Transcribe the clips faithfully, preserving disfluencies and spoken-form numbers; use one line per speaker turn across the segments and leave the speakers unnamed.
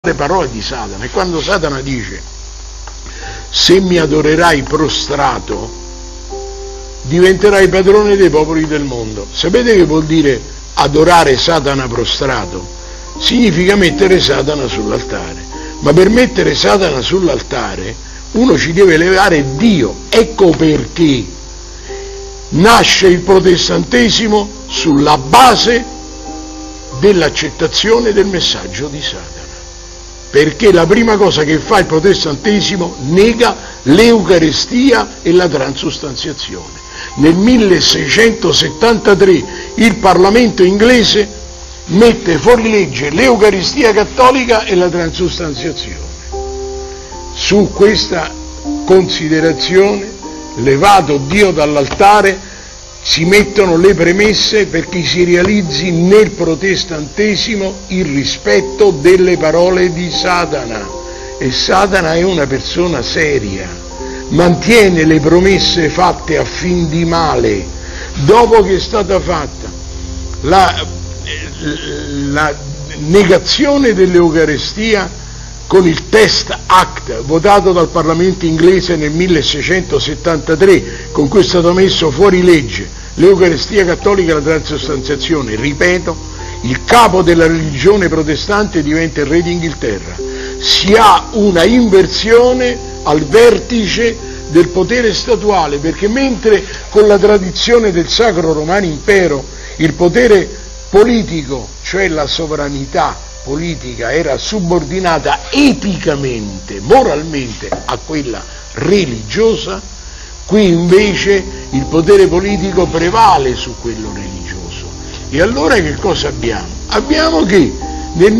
le parole di Satana. E quando Satana dice: se mi adorerai prostrato, diventerai padrone dei popoli del mondo. Sapete che vuol dire adorare Satana prostrato? Significa mettere Satana sull'altare. Ma per mettere Satana sull'altare uno ci deve levare Dio. Ecco perché nasce il protestantesimo sulla base dell'accettazione del messaggio di Satana. Perché la prima cosa che fa il protestantesimo nega l'Eucaristia e la transustanziazione. Nel milleseicentosettantatré il Parlamento inglese mette fuori legge l'Eucaristia cattolica e la transustanziazione. Su questa considerazione, levato Dio dall'altare, si mettono le premesse perché si realizzi nel protestantesimo il rispetto delle parole di Satana. E Satana è una persona seria, mantiene le promesse fatte a fin di male. Dopo che è stata fatta la, la negazione dell'Eucaristia con il Test Act votato dal Parlamento inglese nel milleseicentosettantatré, con cui è stato messo fuori legge l'Eucaristia cattolica e la transustanziazione, ripeto, il capo della religione protestante diventa il re d'Inghilterra. Si ha una inversione al vertice del potere statuale, perché mentre con la tradizione del Sacro Romano Impero il potere politico, cioè la sovranità politica, era subordinata eticamente, moralmente a quella religiosa, qui invece il potere politico prevale su quello religioso. E allora che cosa abbiamo? Abbiamo che nel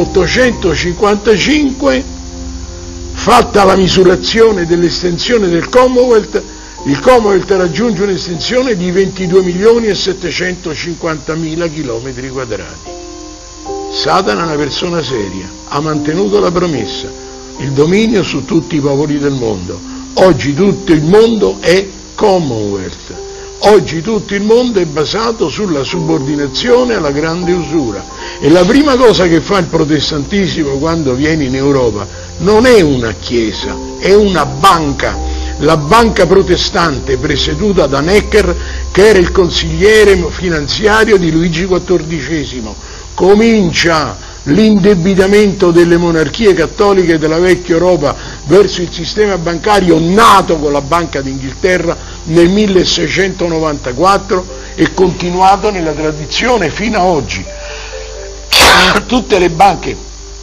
milleottocentocinquantacinque, fatta la misurazione dell'estensione del Commonwealth, il Commonwealth raggiunge un'estensione di ventidue milioni e settecentocinquantamila chilometri quadrati. Satana è una persona seria, ha mantenuto la promessa, il dominio su tutti i popoli del mondo. Oggi tutto il mondo è Commonwealth, oggi tutto il mondo è basato sulla subordinazione alla grande usura. E la prima cosa che fa il protestantesimo quando viene in Europa non è una chiesa, è una banca, la banca protestante presieduta da Necker, che era il consigliere finanziario di Luigi quattordicesimo. Comincia l'indebitamento delle monarchie cattoliche della vecchia Europa verso il sistema bancario nato con la Banca d'Inghilterra nel milleseicentonovantaquattro e continuato nella tradizione fino ad oggi. Tutte le banche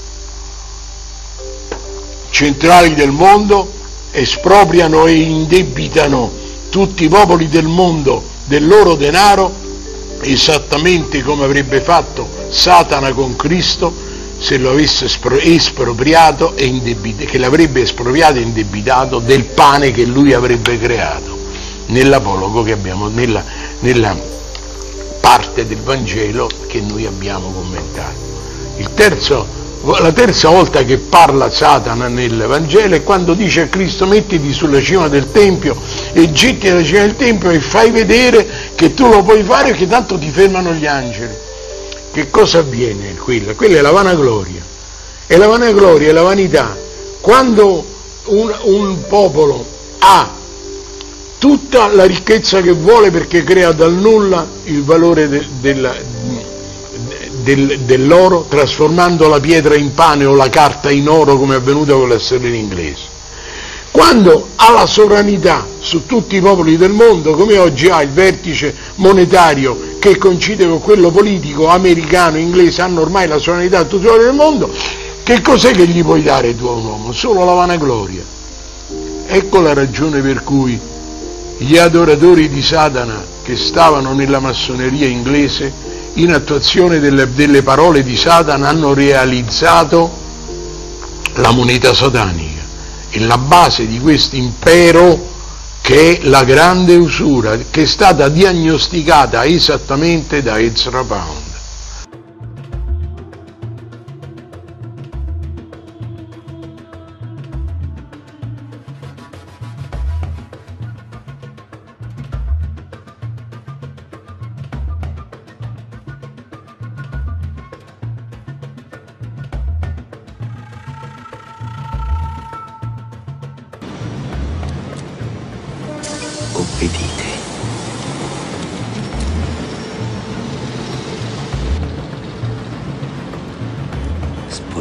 centrali del mondo espropriano e indebitano tutti i popoli del mondo del loro denaro, esattamente come avrebbe fatto Satana con Cristo se lo avesse espropriato e indebitato, che l'avrebbe espropriato e indebitato del pane che lui avrebbe creato nell'apologo che abbiamo, nella, nella parte del Vangelo che noi abbiamo commentato. Il terzo, la terza volta che parla Satana nel Vangelo è quando dice a Cristo: mettiti sulla cima del Tempio e getti alla cima del Tempio e fai vedere che tu lo puoi fare, che tanto ti fermano gli angeli. Che cosa avviene? Quella, quella è la vanagloria. E la vanagloria è la vanità. Quando un, un popolo ha tutta la ricchezza che vuole perché crea dal nulla il valore de, della, del, dell'oro, trasformando la pietra in pane o la carta in oro, come è avvenuto con la sterlina inglese. Quando ha la sovranità su tutti i popoli del mondo, come oggi ha il vertice monetario che coincide con quello politico americano, inglese, hanno ormai la sovranità su tutti i popoli del mondo, che cos'è che gli puoi dare tu a un uomo? Solo la vanagloria. Ecco la ragione per cui gli adoratori di Satana che stavano nella massoneria inglese, in attuazione delle, delle parole di Satana, hanno realizzato la moneta satanica. E la base di questo impero, che è la grande usura, che è stata diagnosticata esattamente da Ezra Pound.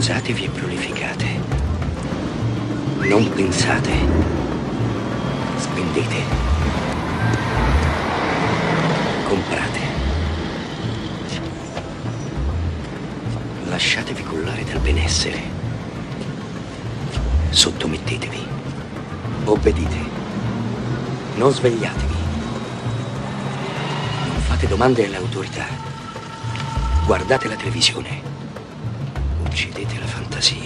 Sposatevi e prolificate. Non pensate. Spendete. Comprate. Lasciatevi cullare dal benessere. Sottomettetevi. Obbedite. Non svegliatevi. Non fate domande alle autorità. Guardate la televisione. Uccidete la fantasia.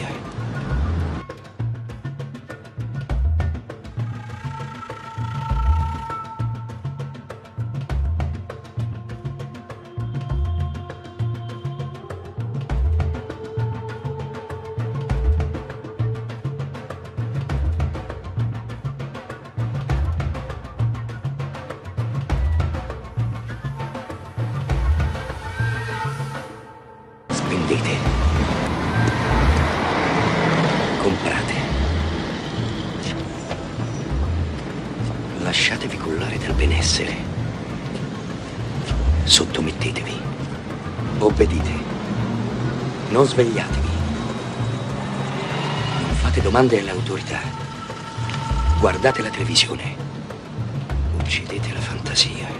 Spendete. Comprate. Lasciatevi cullare dal benessere. Sottomettetevi. Obbedite. Non svegliatevi. Non fate domande alle autorità. Guardate la televisione. Uccidete la fantasia.